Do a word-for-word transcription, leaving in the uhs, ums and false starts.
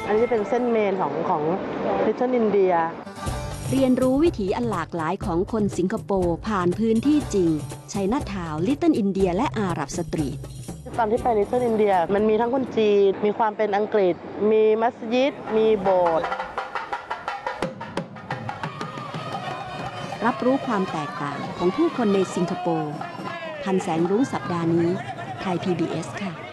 อันนี้จะเป็นเส้นเมนของของลิตเติ้ลอินเดียเรียนรู้วิถีอันหลากหลายของคนสิงคโปร์ผ่านพื้นที่จริงไชน่าทาวน์ลิตเติ้ลอินเดียและอาหรับสตรีทตอนที่ไปลิตเติ้ลอินเดียมันมีทั้งคนจีนมีความเป็นอังกฤษมีมัสยิดมีโบสถ์รับรู้ความแตกต่างของผู้คนในสิงคโปร์พันแสงรุ้งสัปดาห์นี้ไทย พี บี เอส ค่ะ